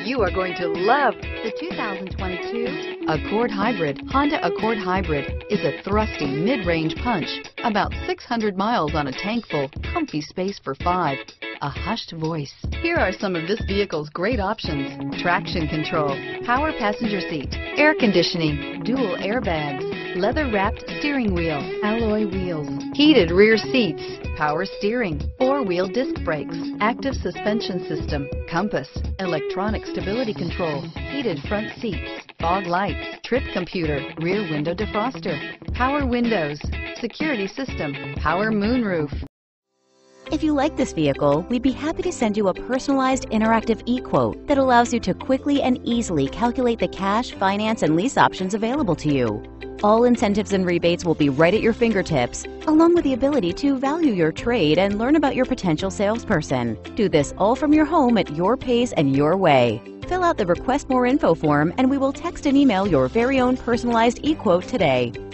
You are going to love the 2022 Accord Hybrid. Honda Accord Hybrid is a thrusty mid-range punch. About 600 miles on a tank full, comfy space for 5. A hushed voice. Here are some of this vehicle's great options: traction control, power passenger seat, air conditioning, dual airbags, leather-wrapped steering wheel, alloy wheels, heated rear seats, power steering, 4-wheel disc brakes, active suspension system, compass, electronic stability control, heated front seats, fog lights, trip computer, rear window defroster, power windows, security system, power moonroof. If you like this vehicle, we'd be happy to send you a personalized interactive e-quote that allows you to quickly and easily calculate the cash, finance, and lease options available to you. All incentives and rebates will be right at your fingertips, along with the ability to value your trade and learn about your potential salesperson. Do this all from your home at your pace and your way. Fill out the Request More Info form and we will text and email your very own personalized e-quote today.